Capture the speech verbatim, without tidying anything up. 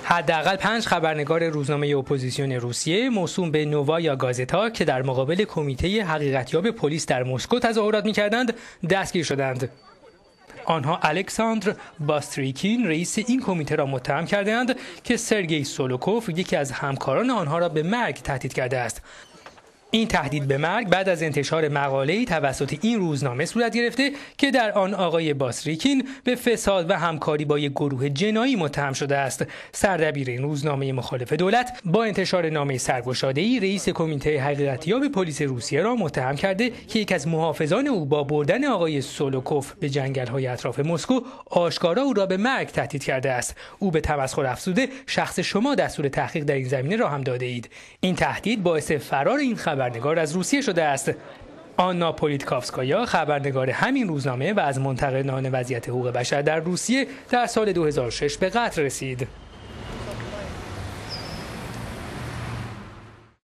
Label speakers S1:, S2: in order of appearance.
S1: حداقل پنج خبرنگار روزنامه اپوزیسیون روسیه موسوم به نووایا گازتا که در مقابل کمیته حقیقتیاب پلیس در مسکو تظاهرات می‌کردند دستگیر شدند. آنها الکساندر باستریکین رئیس این کمیته را متهم کردند که سرگئی سولوکوف یکی از همکاران آنها را به مرگ تهدید کرده است. این تهدید به مرگ بعد از انتشار مقاله‌ای توسط این روزنامه صورت گرفته که در آن آقای باستریکین به فساد و همکاری با یک گروه جنایی متهم شده است. سردبیر این روزنامه مخالف دولت با انتشار نامه سرگشاده‌ای رئیس کمیته حقیقتیاب پلیس روسیه را متهم کرده که یک از محافظان او با بردن آقای سولوکوف به جنگل‌های اطراف مسکو آشکارا او را به مرگ تهدید کرده است. او به تمسخر افزوده شخص شما دستور تحقیق در این زمینه را هم داده اید. این تهدید باعث فرار این خبرنگار از روسیه شده است. آنا پولیتکافسکایا خبرنگار همین روزنامه و از منتقدان وضعیت حقوق بشر در روسیه در سال دو هزار و شش به قتل رسید.